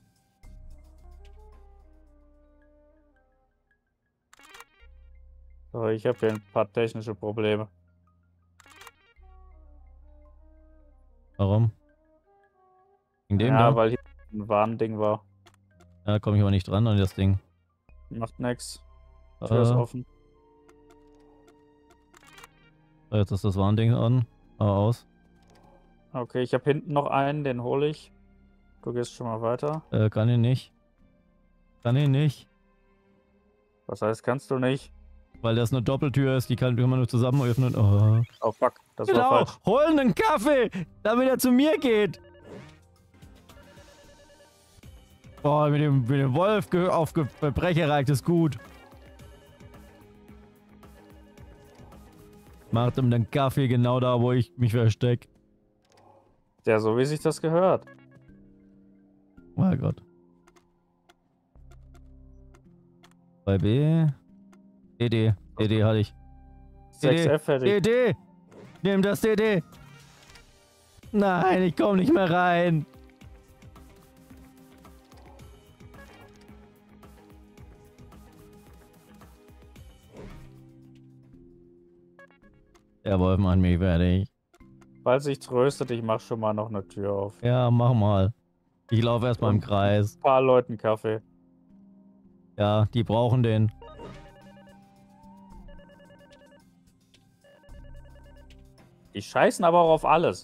So, ich habe hier ein paar technische Probleme. Warum? Wegen dem Ja, da? weil hier ein Warnding war. Ja, da komme ich aber nicht dran an das Ding. Macht nix. Tür ist Äh, offen. jetzt ist das Warnding an. Ah, aus. Okay, ich habe hinten noch einen, den hole ich. Du gehst schon mal weiter. Äh, kann ich nicht. Kann ich nicht. Was heißt, kannst du nicht? Weil das eine Doppeltür ist, die kann man nur zusammen öffnen. Oh. Oh fuck, das Genau, war falsch. holen einen Kaffee, damit er zu mir geht. Boah, mit dem, mit dem Wolf auf Verbrecherjagd ist gut. Macht ihm den Kaffee genau da, wo ich mich verstecke. Ja, so wie sich das gehört. Oh mein Gott. Bei B. D D. D D hatte ich. sechs F hätte D ich. D. Nimm das D D. Nein, ich komme nicht mehr rein. Der Wolf macht mich fertig. Falls sich tröstet, ich mach schon mal noch eine Tür auf. Ja, mach mal. Ich laufe erstmal im Kreis. Ein paar Leuten Kaffee. Ja, die brauchen den. Die scheißen aber auch auf alles.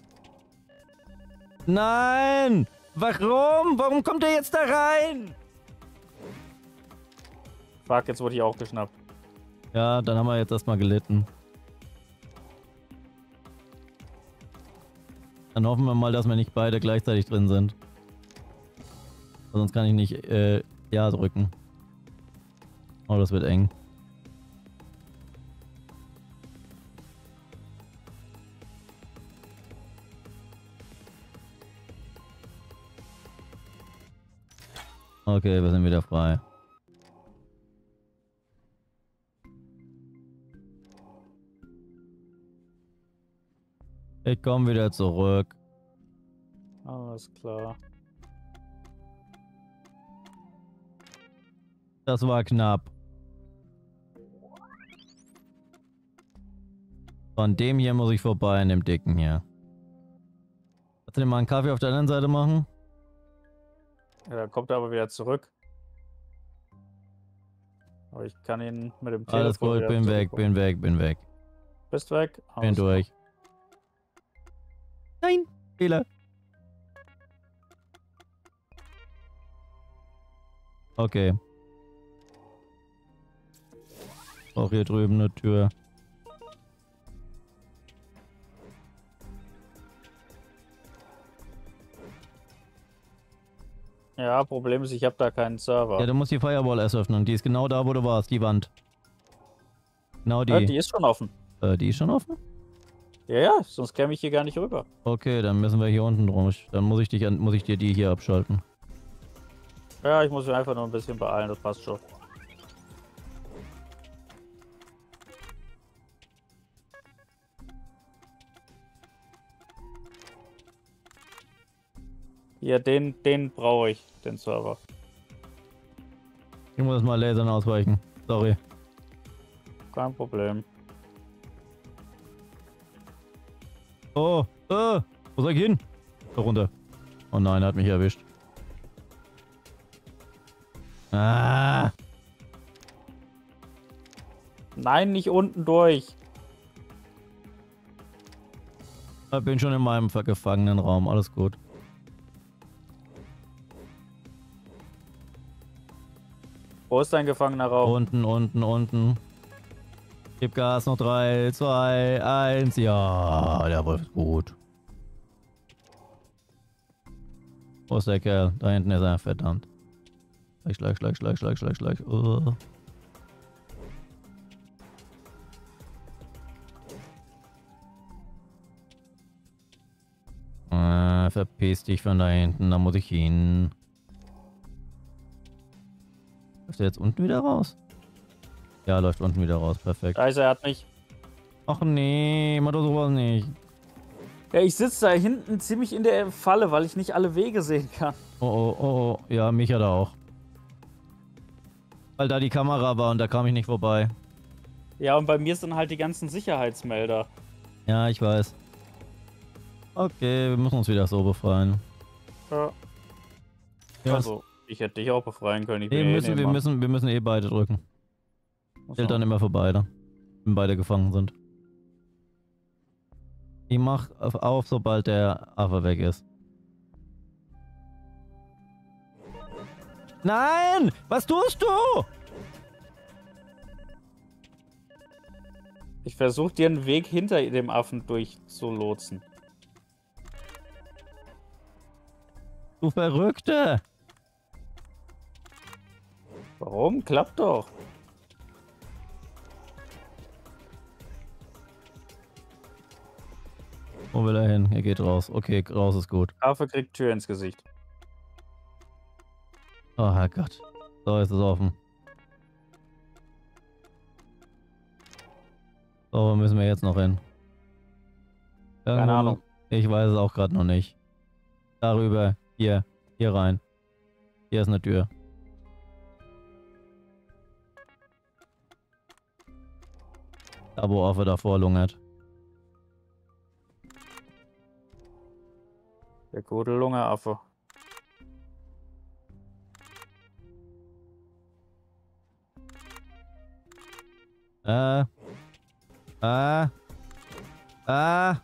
Nein! Warum? Warum kommt er jetzt da rein? Fuck, jetzt wurde ich auch geschnappt. Ja, dann haben wir jetzt erstmal gelitten. Dann hoffen wir mal, dass wir nicht beide gleichzeitig drin sind. Sonst kann ich nicht äh, Ja drücken. Oh, das wird eng. Okay, wir sind wieder frei. Ich komme wieder zurück. Alles klar. Das war knapp. Von dem hier muss ich vorbei, an dem dicken hier. Kannst du dir mal einen Kaffee auf der anderen Seite machen? Ja, dann kommt er aber wieder zurück. Aber ich kann ihn mit dem Telefon Alles gut, wieder bin weg, zurückholen. bin weg, bin weg. Bist weg? Bin Alles durch. Nein, Fehler. Okay. Auch hier drüben eine Tür. Ja, Problem ist, ich habe da keinen Server. Ja, du musst die Firewall erst öffnen. Die ist genau da, wo du warst, die Wand. Genau die. Ja, die ist schon offen. Äh, die ist schon offen? Ja, ja, sonst käme ich hier gar nicht rüber. Okay, dann müssen wir hier unten drum. Dann muss ich dich an, muss ich dir die hier abschalten. Ja, ich muss mich einfach nur ein bisschen beeilen, das passt schon. Ja, den, den brauche ich, den Server. Ich muss mal Lasern ausweichen. Sorry. Kein Problem. Oh, äh, wo soll ich hin? Da runter. Oh nein, er hat mich erwischt. Ah. Nein, nicht unten durch. Ich bin schon in meinem gefangenen Raum. Alles gut. Wo ist dein gefangener Raum? Unten, unten, unten. Gib Gas, noch drei, zwei, eins. Ja, der Wolf ist gut. Wo ist der Kerl? Da hinten ist er, verdammt. Schlag, schlag, schlag, schlag, schlag, schlag, schlag. Oh. Ah, verpiss dich von da hinten, da muss ich hin. Läuft er jetzt unten wieder raus? Ja, läuft unten wieder raus, perfekt. Scheiße, er hat mich. Ach nee, mach doch sowas nicht. Ja, ich sitze da hinten ziemlich in der Falle, weil ich nicht alle Wege sehen kann. Oh, oh, oh, oh. Ja, mich hat er auch. Weil da die Kamera war und da kam ich nicht vorbei. Ja, und bei mir sind halt die ganzen Sicherheitsmelder. Ja, ich weiß. Okay, wir müssen uns wieder so befreien. Ja. Ja, Also, ich hätte dich auch befreien können. Ich bin nee, eh müssen, wir, müssen, wir müssen eh beide drücken. Zählt dann immer für beide. Wenn beide gefangen sind. Ich mach auf, sobald der Affe weg ist. Nein! Was tust du? Ich versuche dir einen Weg hinter dem Affen durchzulotsen. Du Verrückte! Warum? Klappt doch. Wo will er hin? Er geht raus. Okay, raus ist gut. Affe kriegt Tür ins Gesicht. Oh Herrgott. So, ist es offen. So, wo müssen wir jetzt noch hin? Irgendwo Keine Ahnung. Ich weiß es auch gerade noch nicht. Darüber. Hier. Hier rein. Hier ist eine Tür. Da, wo Affe davor lungert. Der gute Lunge-Affe. Äh. Ah. Ah.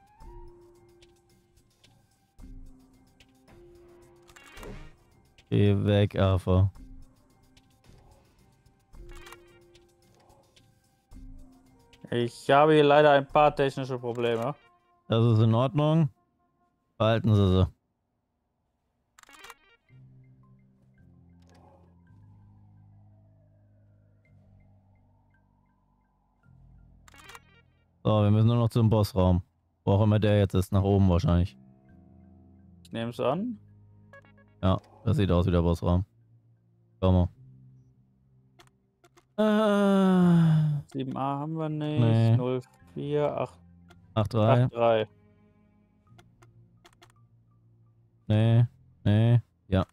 Geh weg, Affe. Ich habe hier leider ein paar technische Probleme. Das ist in Ordnung. Behalten Sie sie. So, wir müssen nur noch zum Bossraum. Wo auch immer der jetzt ist, nach oben wahrscheinlich. Ich nehme es an. Ja, das sieht aus wie der Bossraum. Schau mal. Äh, sieben a haben wir nicht. Nee. null vier acht acht drei. drei. Nee, nee, ja.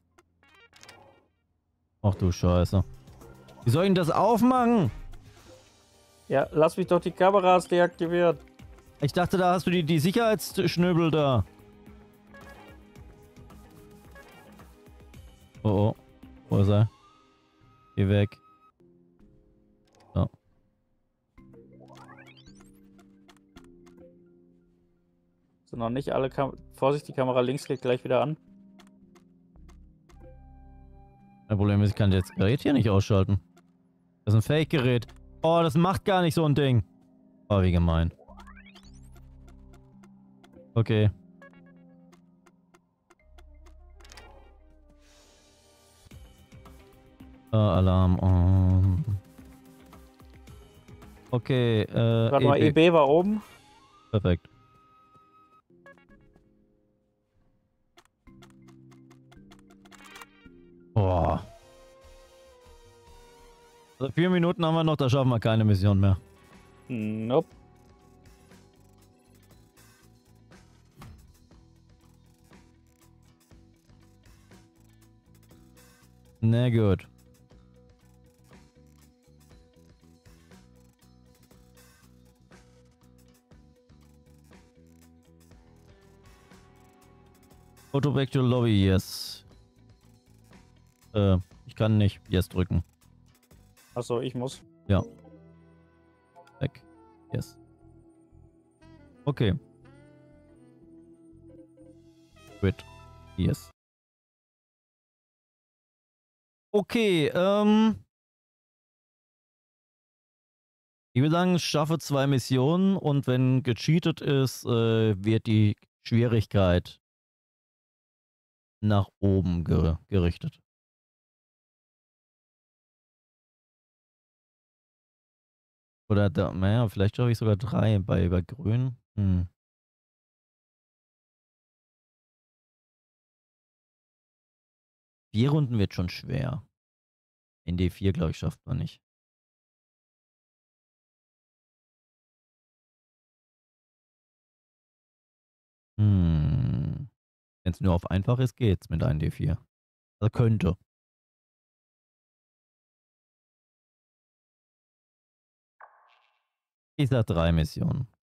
Ach du Scheiße. Wie soll ich denn das aufmachen? Ja, lass mich doch die Kameras deaktivieren. Ich dachte, da hast du die, die Sicherheitsschnübbel da. Oh oh. Wo ist er? Geh weg. So. Sind noch nicht alle Kam Vorsicht, die Kamera links geht gleich wieder an. Das Problem ist, ich kann das Gerät hier nicht ausschalten. Das ist ein Fake-Gerät. Oh, das macht gar nicht so ein Ding. Oh, wie gemein. Okay. Oh, Alarm. Oh. Okay, äh. Warte mal, E B war oben. Perfekt. Boah. Also vier Minuten haben wir noch, da schaffen wir keine Mission mehr. Nope. Na gut. Go to back to lobby, yes. Äh, ich kann nicht yes drücken. Achso, ich muss. Ja. Weg. Yes. Okay. Quit. Yes. Okay, ähm. Ich würde sagen, schaffe zwei Missionen und wenn gecheatet ist, äh, wird die Schwierigkeit nach oben ge gerichtet. Oder da, naja, vielleicht schaffe ich sogar drei bei, bei Grün. Hm. Vier Runden wird schon schwer. N D vier, glaube ich, schafft man nicht. Hm. Wenn es nur auf einfach ist, geht's mit einem D vier. Also könnte. Ich sag drei Missionen.